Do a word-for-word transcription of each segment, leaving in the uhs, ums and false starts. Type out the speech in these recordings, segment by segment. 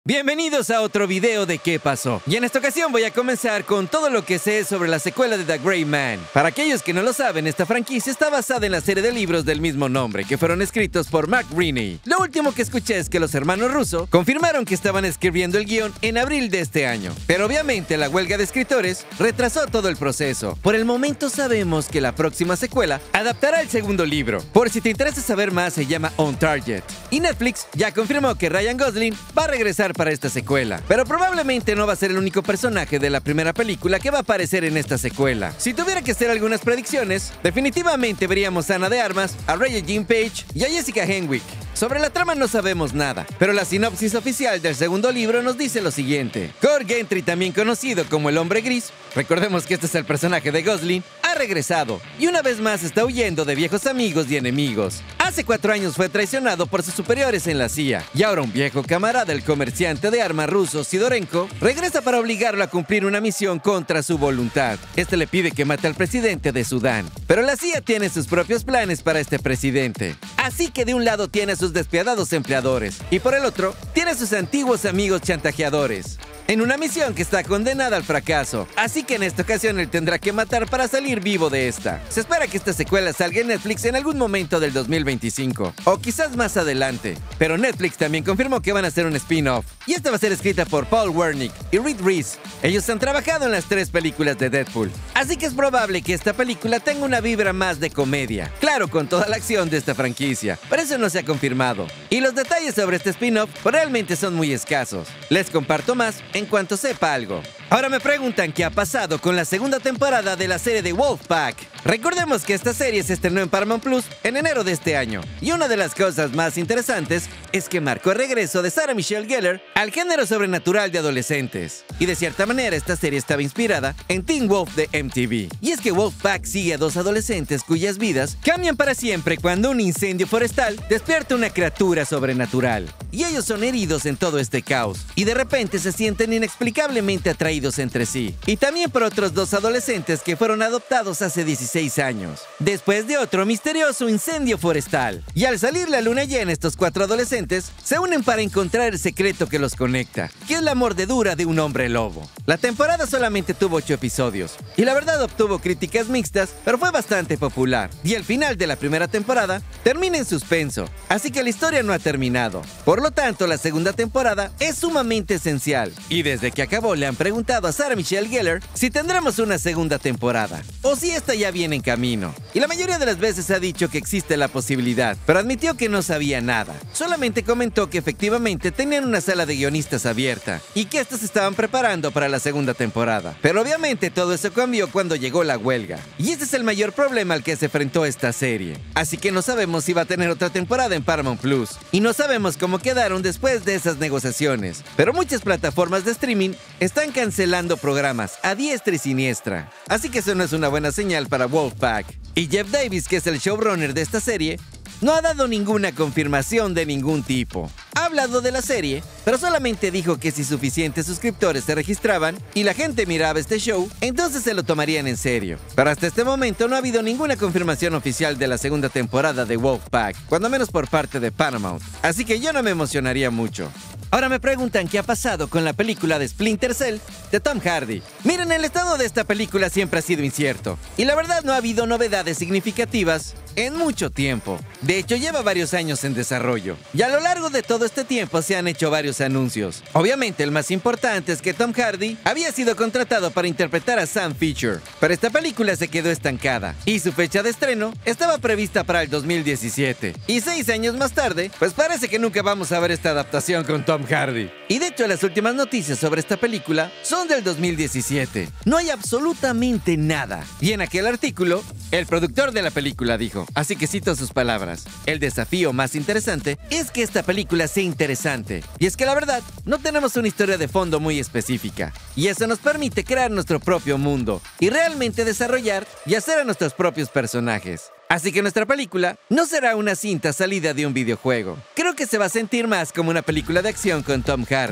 Bienvenidos a otro video de ¿Qué pasó? Y en esta ocasión voy a comenzar con todo lo que sé sobre la secuela de The Gray Man. Para aquellos que no lo saben, esta franquicia está basada en la serie de libros del mismo nombre, que fueron escritos por Mark Greaney. Lo último que escuché es que los hermanos Russo confirmaron que estaban escribiendo el guión en abril de este año. Pero obviamente la huelga de escritores retrasó todo el proceso. Por el momento sabemos que la próxima secuela adaptará el segundo libro. Por si te interesa saber más, se llama On Target. Y Netflix ya confirmó que Ryan Gosling va a regresar para esta secuela, pero probablemente no va a ser el único personaje de la primera película que va a aparecer en esta secuela. Si tuviera que hacer algunas predicciones, definitivamente veríamos a Ana de Armas, a Regé-Jean Page y a Jessica Henwick. Sobre la trama no sabemos nada, pero la sinopsis oficial del segundo libro nos dice lo siguiente. Cor Gentry, también conocido como el Hombre Gris, recordemos que este es el personaje de Gosling, ha regresado y una vez más está huyendo de viejos amigos y enemigos. Hace cuatro años fue traicionado por sus superiores en la C I A y ahora un viejo camarada, el comerciante de armas ruso Sidorenko, regresa para obligarlo a cumplir una misión contra su voluntad. Este le pide que mate al presidente de Sudán, pero la C I A tiene sus propios planes para este presidente. Así que de un lado tiene a sus despiadados empleadores y por el otro tiene a sus antiguos amigos chantajeadores. En una misión que está condenada al fracaso, así que en esta ocasión él tendrá que matar para salir vivo de esta. Se espera que esta secuela salga en Netflix en algún momento del dos mil veinticinco, o quizás más adelante, pero Netflix también confirmó que van a hacer un spin-off, y esta va a ser escrita por Paul Wernick y Reed Reese. Ellos han trabajado en las tres películas de Deadpool, así que es probable que esta película tenga una vibra más de comedia, claro, con toda la acción de esta franquicia, pero eso no se ha confirmado, y los detalles sobre este spin-off realmente son muy escasos. Les comparto más en cuanto sepa algo. Ahora me preguntan qué ha pasado con la segunda temporada de la serie de Wolfpack. Recordemos que esta serie se estrenó en Paramount Plus en enero de este año, y una de las cosas más interesantes es que marcó el regreso de Sarah Michelle Gellar al género sobrenatural de adolescentes. Y de cierta manera esta serie estaba inspirada en Teen Wolf de M T V. Y es que Wolfpack sigue a dos adolescentes cuyas vidas cambian para siempre cuando un incendio forestal despierta una criatura sobrenatural. Y ellos son heridos en todo este caos, y de repente se sienten inexplicablemente atraídos entre sí. Y también por otros dos adolescentes que fueron adoptados hace dieciséis años, después de otro misterioso incendio forestal. Y al salir la luna llena, estos cuatro adolescentes se unen para encontrar el secreto que los conecta, que es la mordedura de un hombre lobo. La temporada solamente tuvo ocho episodios, y la verdad obtuvo críticas mixtas, pero fue bastante popular. Y el final de la primera temporada termina en suspenso, así que la historia no ha terminado. Por lo tanto, la segunda temporada es sumamente esencial, y desde que acabó le han preguntado a Sarah Michelle Gellar si tendremos una segunda temporada, o si esta ya viene en camino. Y la mayoría de las veces ha dicho que existe la posibilidad, pero admitió que no sabía nada. Solamente comentó que efectivamente tenían una sala de guionistas abierta, y que estos estaban preparando para la segunda temporada. Pero obviamente todo eso cambió cuando llegó la huelga, y ese es el mayor problema al que se enfrentó esta serie. Así que no sabemos si va a tener otra temporada en Paramount Plus, y no sabemos cómo quedaron después de esas negociaciones. Pero muchas plataformas de streaming están cancelando programas a diestra y siniestra, así que eso no es una buena señal para Wolfpack. Y Jeff Davis, que es el showrunner de esta serie, no ha dado ninguna confirmación de ningún tipo. Ha hablado de la serie, pero solamente dijo que si suficientes suscriptores se registraban y la gente miraba este show, entonces se lo tomarían en serio. Pero hasta este momento no ha habido ninguna confirmación oficial de la segunda temporada de Wolfpack, cuando menos por parte de Paramount, así que yo no me emocionaría mucho. Ahora me preguntan qué ha pasado con la película de Splinter Cell de Tom Hardy. Miren, el estado de esta película siempre ha sido incierto, y la verdad no ha habido novedades significativas en mucho tiempo. De hecho, lleva varios años en desarrollo, y a lo largo de todo este tiempo se han hecho varios anuncios. Obviamente el más importante es que Tom Hardy había sido contratado para interpretar a Sam Fisher, pero esta película se quedó estancada, y su fecha de estreno estaba prevista para el dos mil diecisiete. Y seis años más tarde, pues parece que nunca vamos a ver esta adaptación con Tom Hardy. Y de hecho las últimas noticias sobre esta película son del dos mil diecisiete. No hay absolutamente nada. Y en aquel artículo, el productor de la película dijo, así que cito sus palabras: el desafío más interesante es que esta película sea interesante. Y es que la verdad, no tenemos una historia de fondo muy específica, y eso nos permite crear nuestro propio mundo y realmente desarrollar y hacer a nuestros propios personajes. Así que nuestra película no será una cinta salida de un videojuego. Creo que se va a sentir más como una película de acción con Tom Hardy.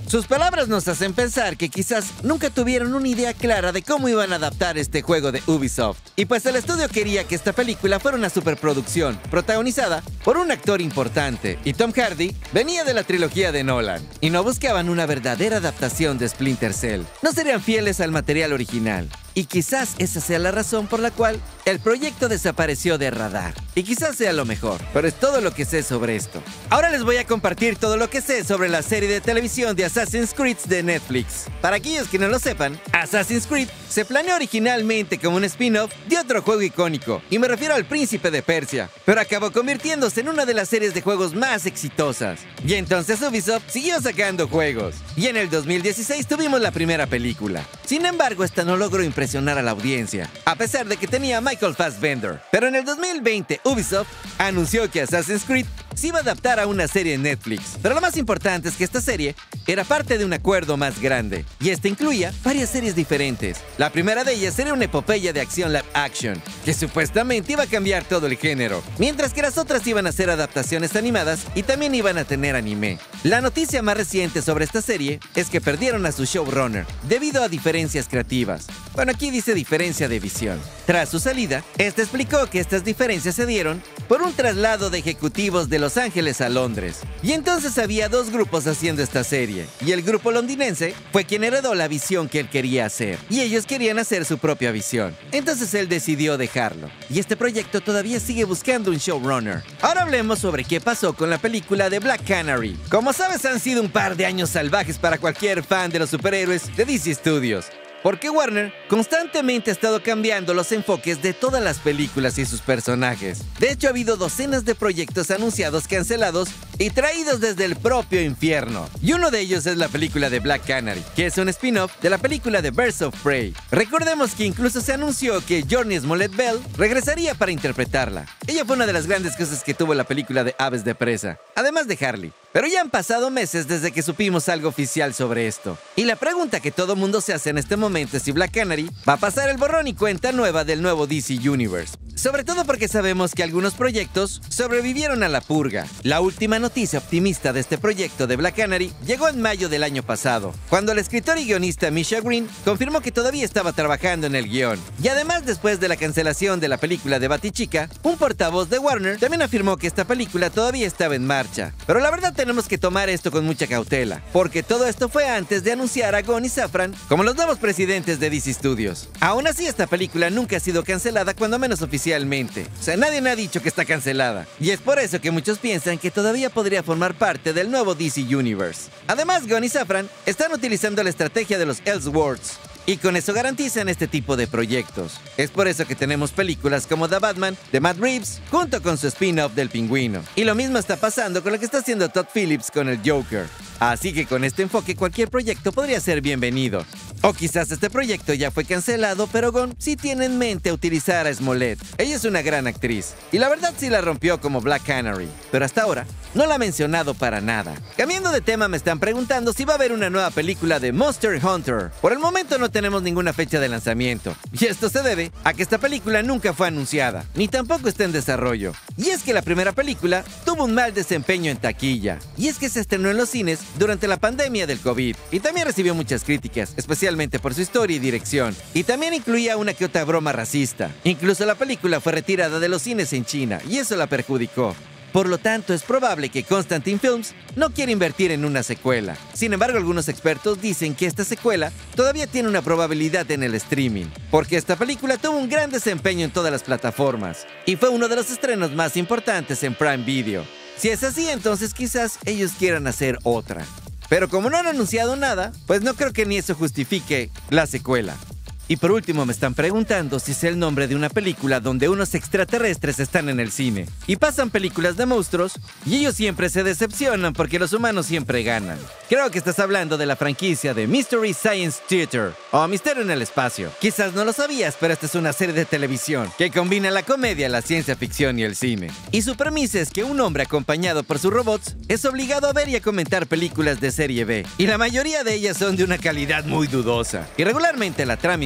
Sus palabras nos hacen pensar que quizás nunca tuvieron una idea clara de cómo iban a adaptar este juego de Ubisoft. Y pues el estudio quería que esta película fuera una superproducción, protagonizada por un actor importante, y Tom Hardy venía de la trilogía de Nolan, y no buscaban una verdadera adaptación de Splinter Cell. No serían fieles al material original. Y quizás esa sea la razón por la cual el proyecto desapareció de radar. Y quizás sea lo mejor, pero es todo lo que sé sobre esto. Ahora les voy a compartir todo lo que sé sobre la serie de televisión de Assassin's Creed de Netflix. Para aquellos que no lo sepan, Assassin's Creed se planeó originalmente como un spin-off de otro juego icónico, y me refiero al Príncipe de Persia, pero acabó convirtiéndose en una de las series de juegos más exitosas. Y entonces Ubisoft siguió sacando juegos, y en el dos mil dieciséis tuvimos la primera película. Sin embargo, esta no logró impresionar a la audiencia, a pesar de que tenía a Michael Fassbender. Pero en el dos mil veinte, Ubisoft anunció que Assassin's Creed se iba a adaptar a una serie en Netflix. Pero lo más importante es que esta serie era parte de un acuerdo más grande, y este incluía varias series diferentes. La primera de ellas era una epopeya de acción live action, que supuestamente iba a cambiar todo el género, mientras que las otras iban a ser adaptaciones animadas y también iban a tener anime. La noticia más reciente sobre esta serie es que perdieron a su showrunner debido a diferencias creativas. Bueno, aquí dice diferencia de visión. Tras su salida, este explicó que estas diferencias se dieron por un traslado de ejecutivos de Los Ángeles a Londres. Y entonces había dos grupos haciendo esta serie, y el grupo londinense fue quien heredó la visión que él quería hacer, y ellos querían hacer su propia visión. Entonces él decidió dejarlo, y este proyecto todavía sigue buscando un showrunner. Ahora hablemos sobre qué pasó con la película de Black Canary. Como sabes, han sido un par de años salvajes para cualquier fan de los superhéroes de D C Studios, porque Warner constantemente ha estado cambiando los enfoques de todas las películas y sus personajes. De hecho, ha habido docenas de proyectos anunciados, cancelados y traídos desde el propio infierno. Y uno de ellos es la película de Black Canary, que es un spin-off de la película de Birds of Prey. Recordemos que incluso se anunció que Journey Smollett Bell regresaría para interpretarla. Ella fue una de las grandes cosas que tuvo la película de Aves de Presa, además de Harley. Pero ya han pasado meses desde que supimos algo oficial sobre esto. Y la pregunta que todo mundo se hace en este momento es si Black Canary va a pasar el borrón y cuenta nueva del nuevo D C Universe. Sobre todo porque sabemos que algunos proyectos sobrevivieron a la purga. La última noticia optimista de este proyecto de Black Canary llegó en mayo del año pasado, cuando el escritor y guionista Misha Green confirmó que todavía estaba trabajando en el guión. Y además, después de la cancelación de la película de Batichica, un portavoz de Warner también afirmó que esta película todavía estaba en marcha. Pero la verdad tenemos que tomar esto con mucha cautela, porque todo esto fue antes de anunciar a Gunn y Safran como los nuevos presidentes de D C Studios. Aún así, esta película nunca ha sido cancelada, cuando menos oficialmente. O sea, nadie me ha dicho que está cancelada. Y es por eso que muchos piensan que todavía podría formar parte del nuevo D C Universe. Además, Gunn y Safran están utilizando la estrategia de los Elseworlds, y con eso garantizan este tipo de proyectos. Es por eso que tenemos películas como The Batman de Matt Reeves, junto con su spin-off del Pingüino. Y lo mismo está pasando con lo que está haciendo Todd Phillips con el Joker. Así que con este enfoque cualquier proyecto podría ser bienvenido. O quizás este proyecto ya fue cancelado, pero Gunn sí tiene en mente utilizar a Smollett. Ella es una gran actriz, y la verdad sí la rompió como Black Canary, pero hasta ahora no la ha mencionado para nada. Cambiando de tema, me están preguntando si va a haber una nueva película de Monster Hunter. Por el momento no tenemos ninguna fecha de lanzamiento, y esto se debe a que esta película nunca fue anunciada, ni tampoco está en desarrollo. Y es que la primera película tuvo un mal desempeño en taquilla, y es que se estrenó en los cines durante la pandemia del COVID, y también recibió muchas críticas, especialmente por su historia y dirección, y también incluía una que otra broma racista. Incluso la película fue retirada de los cines en China, y eso la perjudicó. Por lo tanto, es probable que Constantin Films no quiera invertir en una secuela. Sin embargo, algunos expertos dicen que esta secuela todavía tiene una probabilidad en el streaming, porque esta película tuvo un gran desempeño en todas las plataformas, y fue uno de los estrenos más importantes en Prime Video. Si es así, entonces quizás ellos quieran hacer otra. Pero como no han anunciado nada, pues no creo que ni eso justifique la secuela. Y por último, me están preguntando si es el nombre de una película donde unos extraterrestres están en el cine y pasan películas de monstruos, y ellos siempre se decepcionan porque los humanos siempre ganan. Creo que estás hablando de la franquicia de Mystery Science Theater, o Misterio en el Espacio. Quizás no lo sabías, pero esta es una serie de televisión que combina la comedia, la ciencia ficción y el cine. Y su premisa es que un hombre acompañado por sus robots es obligado a ver y a comentar películas de serie B, y la mayoría de ellas son de una calidad muy dudosa. Y regularmente la trama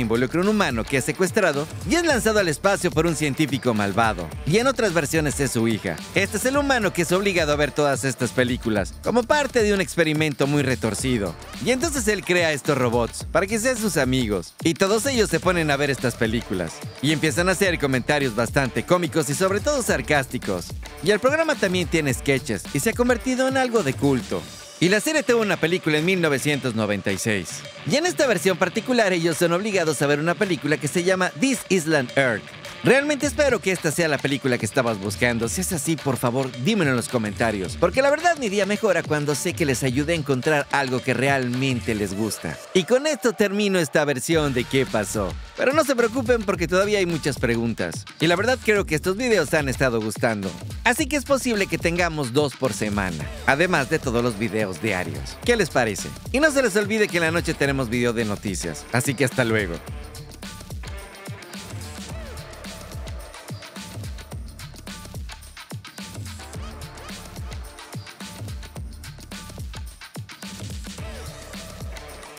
involucra un humano que es secuestrado y es lanzado al espacio por un científico malvado. Y en otras versiones es su hija. Este es el humano que es obligado a ver todas estas películas, como parte de un experimento muy retorcido. Y entonces él crea estos robots para que sean sus amigos. Y todos ellos se ponen a ver estas películas. Y empiezan a hacer comentarios bastante cómicos y sobre todo sarcásticos. Y el programa también tiene sketches y se ha convertido en algo de culto. Y la serie tuvo una película en mil novecientos noventa y seis. Y en esta versión particular ellos son obligados a ver una película que se llama This Island Earth. Realmente espero que esta sea la película que estabas buscando. Si es así, por favor, dímelo en los comentarios. Porque la verdad mi día mejora cuando sé que les ayudé a encontrar algo que realmente les gusta. Y con esto termino esta versión de ¿Qué pasó? Pero no se preocupen porque todavía hay muchas preguntas. Y la verdad creo que estos videos han estado gustando. Así que es posible que tengamos dos por semana. Además de todos los videos diarios. ¿Qué les parece? Y no se les olvide que en la noche tenemos video de noticias. Así que hasta luego.